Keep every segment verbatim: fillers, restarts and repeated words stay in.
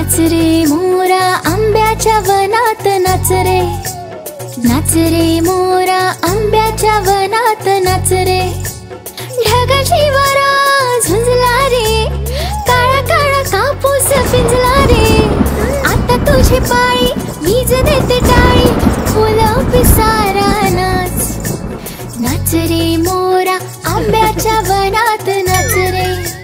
नाच रे मोरा आंब्याच्या वनात नाच रे, नाच रे मोरा आंब्याच्या वनात नाच रे। ढगाची वारा झुंजला रे, काळा काळा कापूस पिंजला रे। आता तुझी पाळी वीज देते टाळी, फुलं पिसारा नाच। नाच रे मोरा आंब्याच्या वनात नाच रे,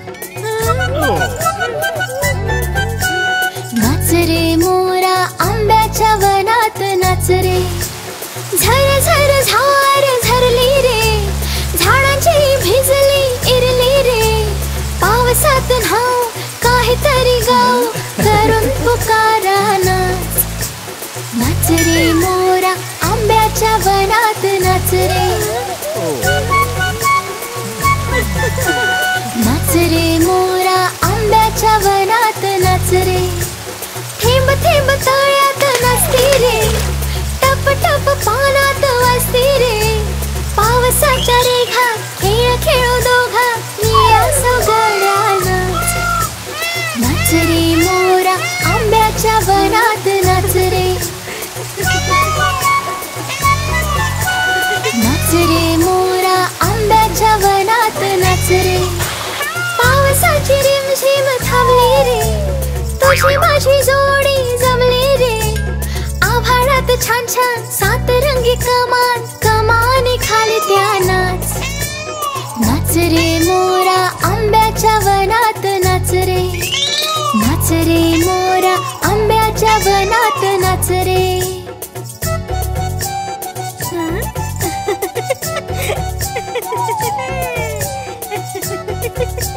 नाच रे मोरा आंब्याच्या वनात नाच रे। झर झर झार झरली रे, झाडांची भिजली इरली रे। पावसात न्हाव काहीतरी गाव, करून पुकारा नाच। नाच रे मोरा आंब्याच्या वनात नाच रे, नाच रे मोरा आंब्याच्या वनात नाच रे। थेंब थेंब तळ्यात नाचती रे, टप टप पानात वाजती रे। पावसाच्या रेघात खेळ खेळू दोघा, निळ्या सोगड्या नाच। नाच रे मोरा आंब्याच्या वनात नाच रे, नाच रे मोरा आंब्याच्या वनात नाच रे। पावसाची रिमझिम थांबली रे, तुझी माझी जोडी जमली रे। आभाळात छान छान सात रंगी कमान, कमानी खाली त्या नाच। नाच रे मोरा आंब्याच्या वनात नाच रे, नाच रे मोरा आंब्याच्या वनात नाच रे। Ha ha ha ha!